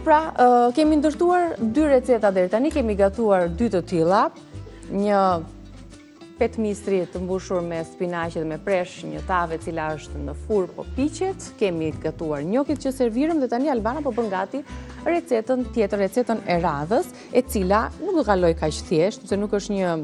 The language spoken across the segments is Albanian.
pra, kemi ndërtuar 2 receta deri tani, kemi gatuar 2 të tilla, një petë mistri të mbushur me spinaqe dhe me presh, një tave cila është në furrë po piqet, kemi gatuar njokit që servirëm dhe tani Albana po bën gati recetën tjetër, recetën e radhës, e cila nuk do kaloj kaq thjesht, sepse nuk është një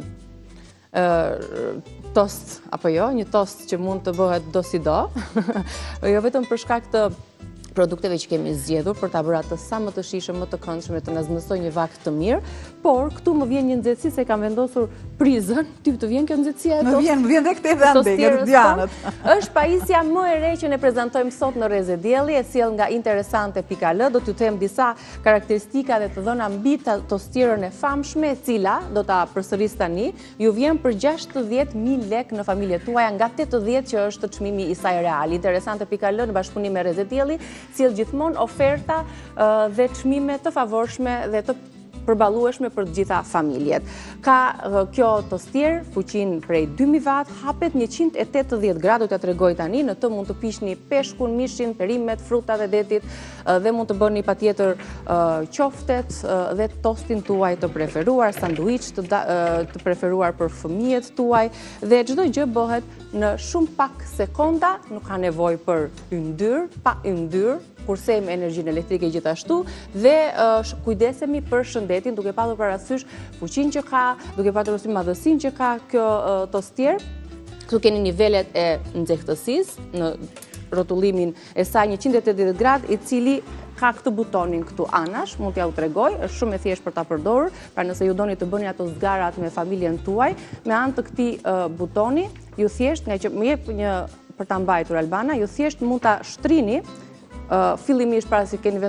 tost apo jo, një tost që mund të bëhet do si do, jo vetëm për shkak të produkteve që kemi zgjedhur për ta bërë atë sa më të shijshëm, më të këndshëm, të na zmësoj një vakt të mirë, por këtu më vjen një nxehtësi se kam vendosur prizën. Ty të vjen kjo nxehtësi e Më vjen dhe këtë dhe ande, Dianët. Është pajisja më e re që ne prezantojmë sot në Rrezë Dielli, e sjell nga Interesante.al. Do t'ju them disa karakteristika dhe të dhëna mbi tostierën e famshme, e cila do ta përsëris tani, ju vjen për 60.000 lekë në familjet tuaja, nga 80 që është çmimi i saj real. Interesante.al në bashkëpunim me Rrezë Dielli sjell gjithmonë oferta dhe çmime të favorshme dhe të përballueshme për të gjitha familjet. Ka kjo tostier fuqinë prej 2000 watt, hapet 180 gradë, do t'ja tregoj tani, në të mund të piqni peshkun, mishin, perimet, frutat e detit, dhe mund të bëni patjetër qoftet dhe tostin tuaj të preferuar, sanduiç të preferuar për fëmijët tuaj, dhe çdo gjë bëhet në shumë pak sekonda, nuk ka nevojë për yndyr, pa yndyr, kursejmë energjinë elektrike gjithashtu dhe kujdesemi për shëndetin duke pasur parasysh fuqinë që ka, duke pasur parasysh madhësinë që ka kjo tostier. Këtu keni nivelet e nxehtësisë në rrotullimin e saj 180 gradë, i cili ka këtë butonin këtu anash, mund t'ja u tregoj, është shumë e thjeshtë për ta përdorur, pra nëse ju doni të bëni ato zgarat me familjen tuaj, me anë të këtij butoni, ju thjesht, nga që më jep një për ta mbajtur Albana, ju thjesht mund ta shtrini fillimisht pasi keni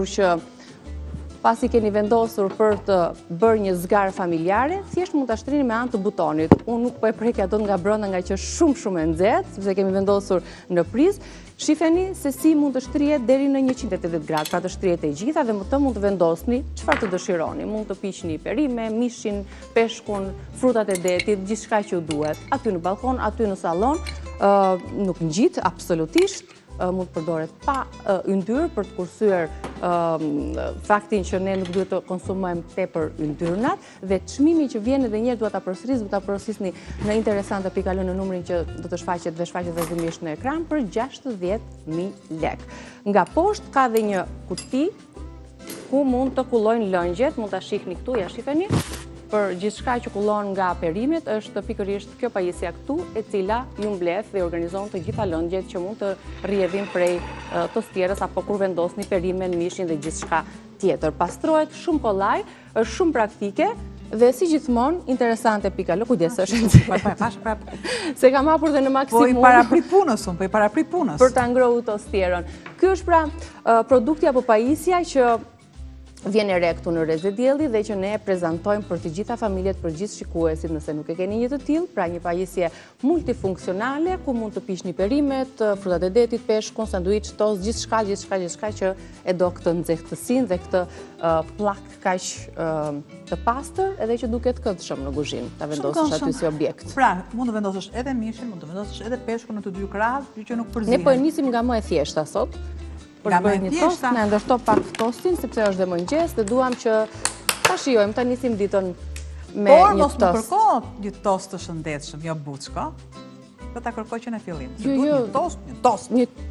vendosur për të bërë një zgarë familjare, thjesht mund ta shtrini me anë të butonit. Unë nuk po e prekja dot nga brenda nga që është shumë e nxehtë, sepse kemi vendosur në prizë. Shifeni se si mund të shtrihet deri në 180 gradë, pra të shtrihet e gjitha dhe më të mund të vendosni çfarë të dëshironi. Mund të piqni perime, mishin, peshkun, frutat e detit, gjithçka që ju duhet. Aty në balkon, aty në sallon, nuk ngjit absolutisht. Mund të përdoret pa yndyr për të kursyer faktin që ne nuk duhet të konsumojmë tepër yndyrnat, dhe çmimi që vjen edhe një herë dua ta përsërisni në Interesante.al në numrin që do të shfaqet vazhdimisht në ekran për 60.000 lekë. Nga poshtë ka dhe një kuti ku mund të kullojnë lëngjet, mund ta shihni këtu, ja shifeni. Për gjithçka që kullon nga perimet, është pikërisht kjo pajisja këtu, e cila ju mbledh dhe organizon të gjitha lëngjet që mund të rrjedhin prej tostierës apo kur vendosni perimen, mishin dhe gjithçka tjetër. Pastrohet shumë kollaj, është shumë praktike dhe si gjithmonë Interesante.al, kujdes është. Se kam hapur dhe në maksimum. Po i paraprit punës. Për ta ngrohur tostierën. Ky është pra produkti apo pajisja që vjen e re këtu në Rrezë Dielli dhe që ne e prezantojmë për të gjitha familjet, për gjithë shikuesit, nëse nuk e keni një të tillë, pra një pajisje multifunksionale ku mund të piqni perimet, frutat e detit, peshkun, sanduiç, tost, gjithçka që e do këtë nxehtësinë dhe këtë pllak kaq të pastër edhe që duket këndshëm në kuzhinë, ta vendosësh aty si objekt. Pra, mund të vendosësh edhe mishin, mund të vendosësh edhe peshkun në të dy krahas, që nuk përzihen. Ne po e nisim nga më e thjeshta sot. Për të bërë një tost, ne ndërto pak tostin, sepse është dhe më ngjest dhe duam që ta shijojmë, ta nisim ditën me një tost. Por mos më kërko një tost të shëndetshëm, jo buçko. Do ta kërkoj që në fillim. Një tost.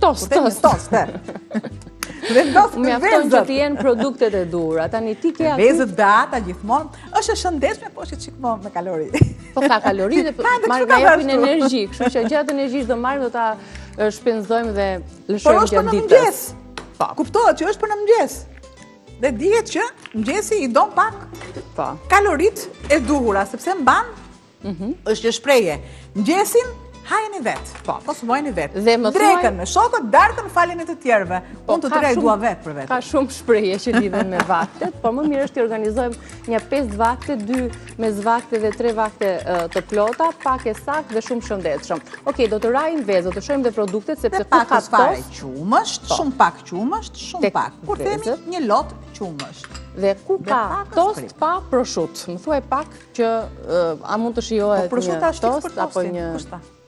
Mjafton që të jenë produktet e duhura. Tani ti ke aty vezët beata gjithmonë, është e shëndetshme, po është çik më me kalori. Po ka kalori dhe marrë japin energji, kështu që gjatë energjisë do marrim, do ta shpenzojmë dhe lëshojmë gjatë ditës. Kuptohet që është për në mëngjes. Dhe dihet që mëngjesi i don pak kalorit e duhura, sepse mban, është që shpreje, mëngjesin hajeni vetë, konsumojeni vetë. Drekën me shokët, darkën faljen e të tjerëve. Unë të trej dua vetë për vetë. Ka shumë shpreje që lidhen me vaktet, por më mirë është të organizojmë një 5 vakte, 2 mesvakte dhe 3 vakte të plota, pak e saktë dhe shumë shëndetshëm. Okej, do të rajmë vezë, do të shohim dhe produktet, sepse ku ka tost, shumë pak qumësht, shumë pak. Kur themi një lot qumësht. Dhe ku ka tost pa proshut. Më thuaj pak që a mund të shijohet një tost apo një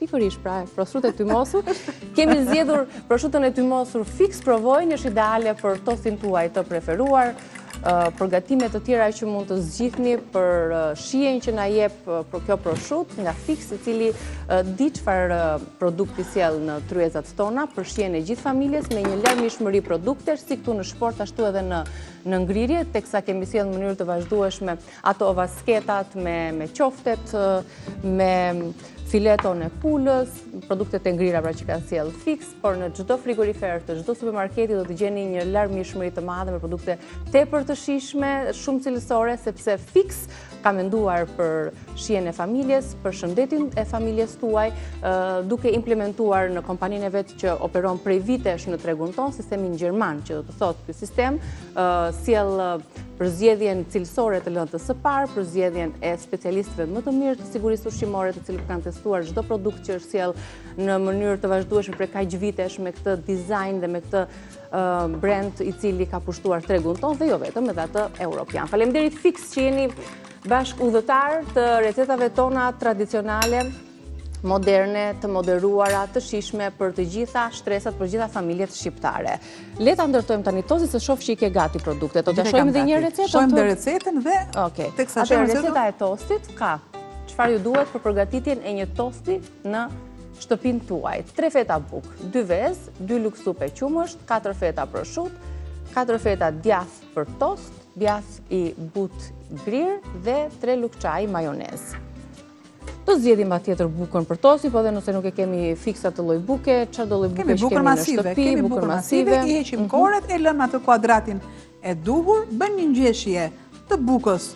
pikërisht, pra, prosciutto e tymosur. Kemi zgjedhur prosciutton e tymosur fix, provojnë, është ideale për tostin tuaj të preferuar. Përgatime të tjera që mund të zgjidhni për shijen që na jep për kjo prosciut nga Fix, i cili di çfarë produkti sjell në tryezat tona për shijen e gjithë familjes me një larmishmëri produktesh si këtu në shport ashtu edhe në ngrirje, teksa kemi sjell në mënyrë të vazhdueshme ato ovasketat me qoftet, me fileton e pulës, produktet e ngrira pra që kanë sjell Fix, por në çdo frigorifer të çdo supermarketi do të gjeni një larmishmëri të madhe me produkte tepër të shijshme, shumë cilësore, sepse Fix ka menduar për shijen e familjes, për shëndetin e familjes tuaj, duke implementuar në kompaninë e vet që operon prej vitesh në tregun ton, sistemin gjerman, që do të thotë ky sistem sjell përzgjedhjen cilësore të lëndës së parë, përzgjedhjen e specialistëve më të mirë të sigurisë ushqimore, të cilët kanë testuar çdo produkt që është sjell në mënyrë të vazhdueshme për kaq vitesh me këtë dizajn dhe me këtë brand i cili ka pushtuar tregun ton dhe jo vetëm edhe atë europian. Faleminderit Fix që jeni bashk udhëtar të recetave tona tradicionale, moderne, të moderuara, të shijshme për të gjitha shtresat, për gjitha familjet shqiptare. Le ta ndërtojmë tani tozi se shoh që i ke gati produktet. Do të shohim edhe një recetë. Shohim edhe recetën dhe teksa shohim receta e tostit ka çfarë ju duhet për përgatitjen e një tosti në shtëpinë tuaj. 3 feta buk, 2 vezë, 2 lugë supë qumësht, 4 feta prosciutto, 4 feta djath për tost, djath i but grir dhe 3 lugë çaj majonez. Do zgjedhim atjetër bukën për tosti, po edhe nëse nuk e kemi fiksat të lloj buke, çfarë do lloj buke kemi në shtëpi, kemi bukën masive, i heqim korret, e lëmë atë kuadratin e duhur, bën një ngjeshje të bukës.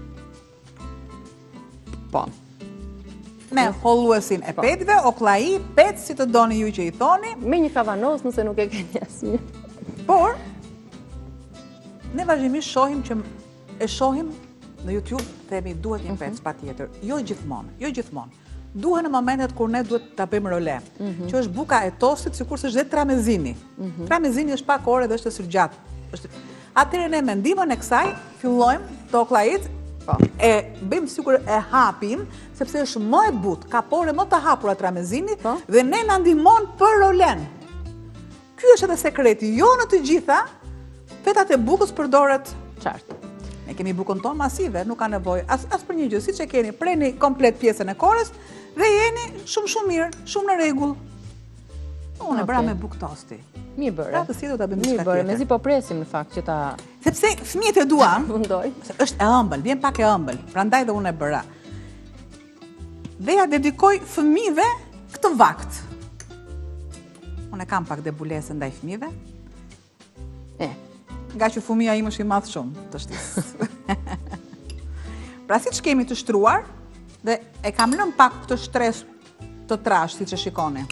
Po. Me holluesin e petëve, oklai, petë si të doni ju që i thoni, me një kavanoz nëse nuk e keni asnjë. Por ne vazhdimisht shohim në YouTube, themi duhet një pec patjetër. Jo gjithmonë. Duhet në momentet kur ne duhet ta bëjmë role, që është buka e tostit, sikurse është dhe tramezini. Tramezini është pak orë dhe është sër gjatë. Atëherë ne me ndihmën e kësaj fillojmë të oklajit, e bëjmë sikur e hapim, sepse është më e butë, ka pore më të hapura tramezinit dhe ne na ndihmon për rolen. Ky është edhe sekreti, jo në të gjitha fetat e bukës përdoret qartë. Ne kemi bukën tonë masive, nuk ka nevojë as për një gjë, siç e keni, preni komplet pjesën e korrës dhe jeni shumë mirë, shumë në rregull. Unë e bëra me bukë tosti. Mirë bëre. Pra të si do ta bëjmë diçka tjetër. Mezi po presim në fakt që ta sepse fëmijët e duan. Mundoj. Është e ëmbël, vjen pak e ëmbël. Prandaj dhe unë e bëra. Dhe ja dedikoj fëmijëve këtë vakt. Unë kam pak debulese ndaj fëmijëve. Nga që fëmija im është i madh shumë të shtisë. Pra si që kemi të shtruar, dhe e kam lënë pak këtë shtres të trash, si që shikoni.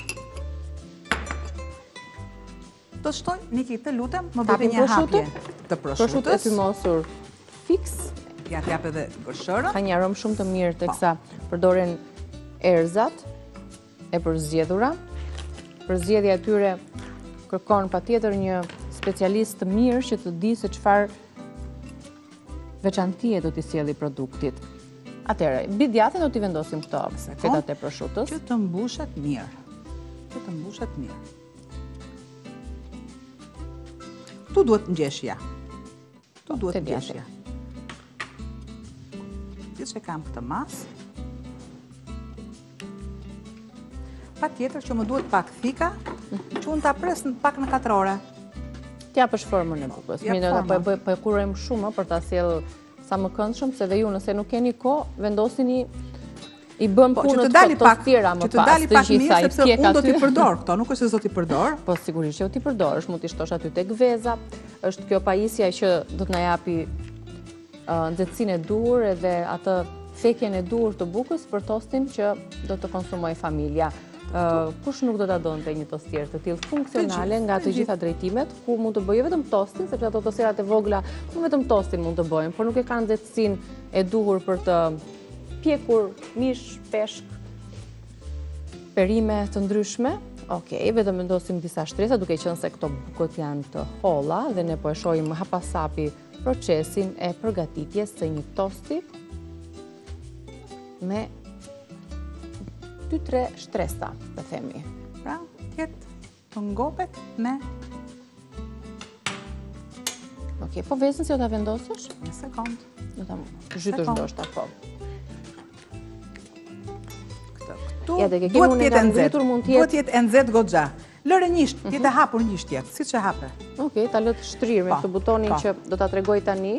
Do shtoj, Niki, të lutem, më bëti një hapje të prosciutës. Prosciutto e tymosur Fix. Ja t'jap edhe gërshërën. Ka një aromë shumë të mirë, teksa përdoren erzat e përzgjedhura. Përzgjedhja e tyre kërkon patjetër një specialist të mirë që të di se çfarë veçantie do t'i sjelli produktit. Atëherë, mbi djathin do t'i vendosim këto fetat e prosciuttos. Që të mbushet mirë. Tu duhet ngjeshja. Siç e kam këtë mas. Patjetër që më duhet pak thika, që unë ta pres pak në 4 ore. T'japësh formën e bukës. Po e kurojmë shumë për ta sjell sa më këndshëm, se dhe ju nëse nuk keni kohë, vendosini i bën punët të tjera më pas. Që të dali pak mirë, sepse unë do t'i përdor këto, nuk është se do t'i përdor. Po sigurisht që do t'i përdorësh, mund t'i shtosh aty tek veza. Është kjo pajisja që do të na japi nxehtësinë e duhur edhe atë thekjen e duhur të bukës për tostin që do të konsumojë familja. Kush nuk do ta donte një tostier të tillë funksionale nga të gjitha drejtimet, ku mund të bëjë vetëm tostin, sepse ato tostierat e vogla nuk vetëm tostin mund të bëjnë, por nuk e kanë nxehtësinë e duhur për të pjekur mish, peshk, perime të ndryshme. Okej, vetëm vendosim disa shtresa, duke qenë se këto bukët janë të holla dhe ne po e shohim hapasapi procesin e përgatitjes së një tosti me 2-3 shtresa, të themi. Pra, tjetë të ngopet me... Okej, po vesën si o ta vendosësh? Një sekund. Do ta zhytësh ndoshta, po. Këtu duhet tjetë e nxehtë. Duhet tjetë e nxehtë goxha. Lëre njësht, tjetë e hapur njësht tjetë, si që hape. Okej, ta lë të shtrirë me këtë butonin që do ta tregoj tani.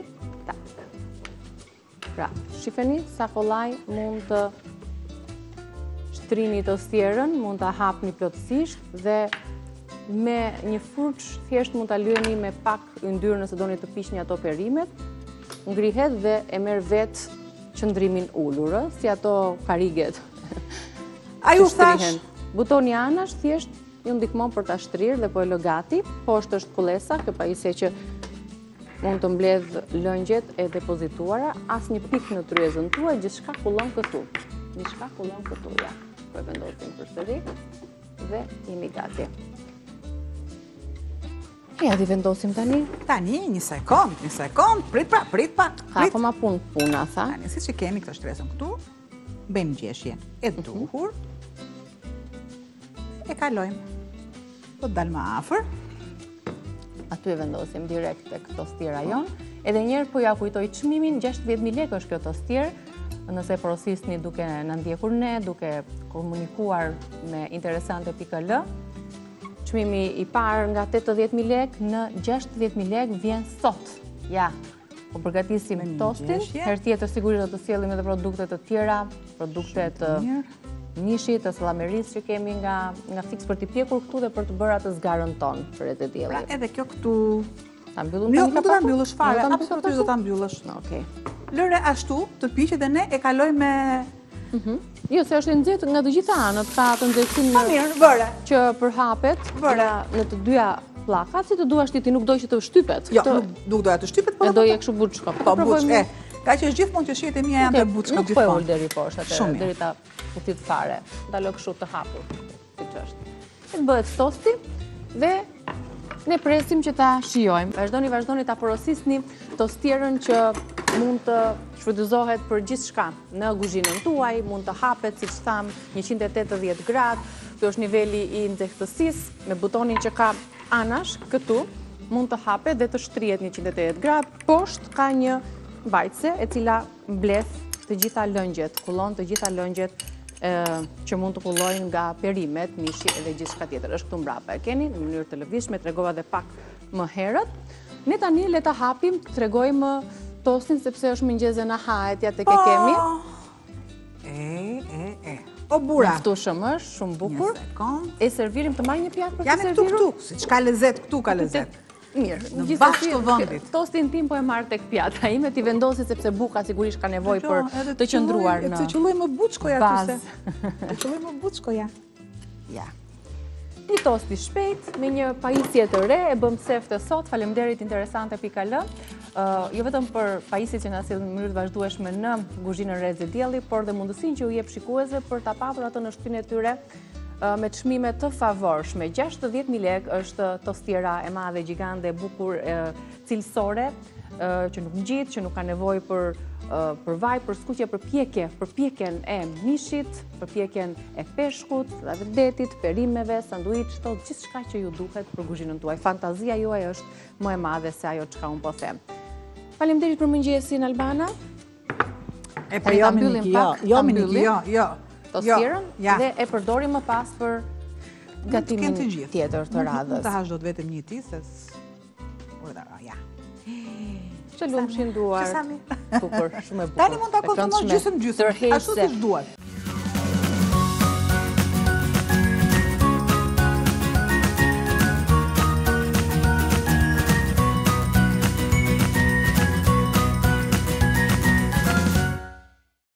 Pra, shifeni sa kollaj mund të shtrini tostierën, mund ta hapni plotësisht dhe me një furç thjesht mund ta lyeni me pak yndyrë nëse doni të piqni ato perimet. Ngrihet dhe e merr vet qëndrimin ulur, si ato kariget. Ai u thash, butoni anash thjesht ju ndihmon për ta shtrirë dhe po e lë gati. Poshtë është kullesa, kjo pajisje që mund të mbledh lëngjet e depozituara, asnjë pikë në tryezën tuaj, gjithçka kullon këtu. Gjithçka kullon këtu, ja. Po e vendosim përsëri dhe jemi gati. Ja, di vendosim tani. Tani, një sekund, prit pa. Ka akoma puna, tha. Tani, si që kemi këtë shtresën këtu, bëjmë gjeshje e duhur, e kalojmë. Do të dalë më afër. Aty e vendosim direkt tek tostiera jonë. Edhe njerë po ja kujtoj çmimin, 60.000 lekë është kjo tostier, nëse porosisni duke na ndjekur ne, duke komunikuar me interesante.al. Çmimi i parë nga 80.000 lekë në 60.000 lekë vjen sot. Ja, po përgatisim tostin, herë tjetër sigurisht do të sjellim edhe produkte të tjera, produkte të mishit, të sallamerisë që kemi nga fiks për t'i pjekur këtu dhe për të bërë atë zgarën tonë për e dielli. Pra edhe kjo këtu... Ta mbyllëm jo, nuk do ta mbyllësh fare, absolutisht do ta mbyllësh. Okej. Lëre ashtu, të piqet dhe ne e kaloj me... Jo, se është e nxehtë nga të gjitha anët, ka të nxehtësinë vëre që përhapet në të dyja pllakat, si të duash ti nuk doj që të shtypet. Jo, nuk doja të shtypet, po doja kështu buçka. Po buçka. Ka që gjithmonë që shihet e mia janë të buçka gjithmonë. Nuk po ul deri poshtë atë, deri ta putit fare. Ndalo kështu të hapur, siç është. Të bëhet tosti dhe ne presim që ta shijojmë. Vazhdoni ta porosisni tostierën që mund të shfrytëzohet për gjithçka në kuzhinën tuaj, mund të hapet, siç tham, 180 gradë. Ky është niveli i nxehtësisë me butonin që ka anash këtu, mund të hapet dhe të shtrihet 180 gradë. Poshtë ka një mbajtëse e cila mbledh të gjitha lëngjet, kullon të gjitha lëngjet që mund të kullojnë nga perimet, mishi edhe gjithçka tjetër. Është këtu mbrapa. E keni në mënyrë të lëvizshme, tregova edhe pak më herët. Ne tani le ta hapim, të tregojmë tostin sepse është mëngjes e na hahet ja tek e kemi. O bura. Mjaftueshëm është, shumë bukur. E servirim të marrë një pjatë për të serviruar. Ja këtu, siç ka lezet, këtu ka lezet. Mirë, në bashkë të vendit. Tostin tim po e marr tek pjata ime, ti vendosi sepse buka sigurisht ka nevojë për të qëndruar në. Të qëlloj më buçkoja këtu se. Të qëlloj më buçkoja. Ja. Një tost i shpejt me një pajisje të re, e bëm sefte sot. Faleminderit interesante.al. Jo vetëm për pajisjet që na sjellin në mënyrë të vazhdueshme në kuzhinën Reze Dielli, por dhe mundësinë që u jep shikuesve për ta patur atë në shtëpinë e tyre me çmime të favorshme. 60.000 lekë është tostiera e madhe, gjigande, e bukur, cilësore, që nuk ngjit, që nuk ka nevojë për vaj, për skuqje, për pjekjen e mishit, për pjekjen e peshkut, dhe detit, perimeve, sanduiç, gjithçka që ju duhet për kuzhinën tuaj. Fantazia juaj është më e madhe se ajo çka un po them. Faleminderit për mëngjesin, Albana. Ta mbyllim pak, jo. Tostierën dhe e përdorim më pas për gatimin tjetër të radhës. Nuk të hash dot vetëm një ti, se... Ja. Që lumshin duar. Bukur, shumë e bukur. Tani mund të konsumon gjysëm, ashtu siç duhet.